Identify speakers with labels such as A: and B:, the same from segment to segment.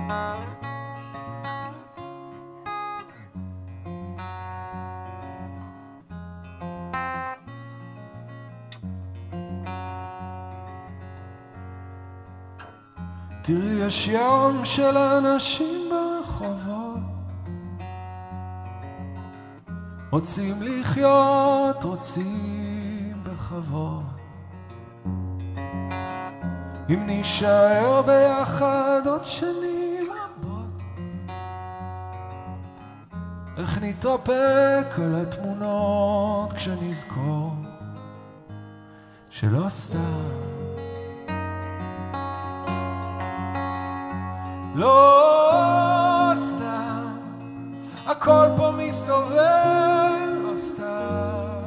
A: תראי, יש ים של אנשים ברחובות, רוצים לחיות, רוצים בכבוד. אם נשאר ביחד עוד שנים רבות, איך נתרפק על התמונות כשנזכור שלא סתם, לא סתם הכל פה מסתובב, לא סתם,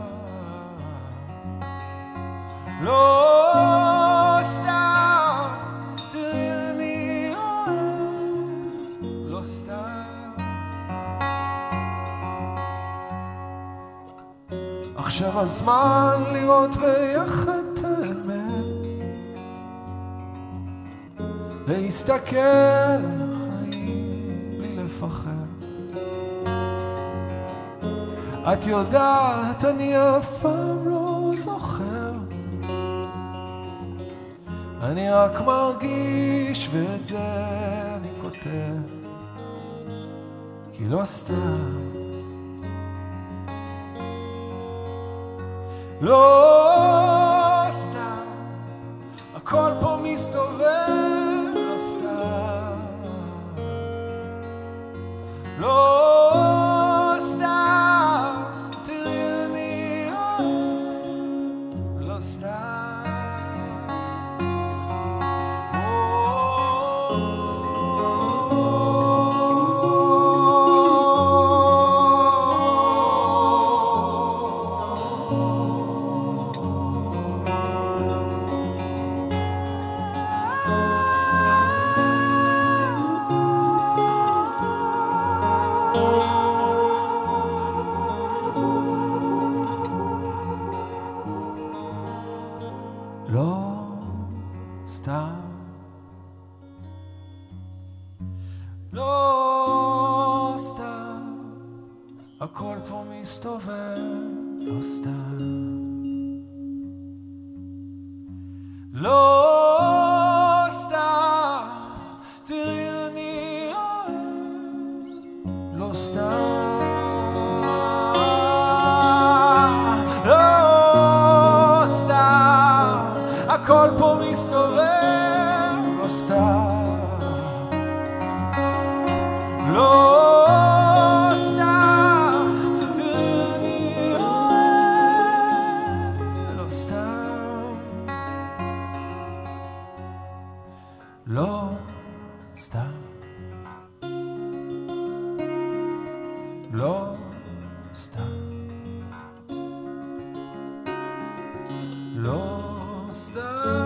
A: לא סתם, תראי אני אוהב, לא סתם. עכשיו הזמן לראות ביחד את האמת, להסתכל על החיים בלי לפחד. את יודעת, אני אף פעם לא זוכר, אני רק מרגיש ואת זה אני כותב, כי לא סתם, לא סתם הכל פה מסתובב, לא סתם, לא סתם, תראי אני אוהב, לא סתם. לא סתם, לא סתם, הכל פה מסתובב, לא סתם, לא סתם, תראי אני אוהב, לא סתם, לא סתם, הכל פה מסתובב, לא סתם, לא סתם, תראי אני אוהב, לא סתם, לא סתם, לא סתם, לא סתם.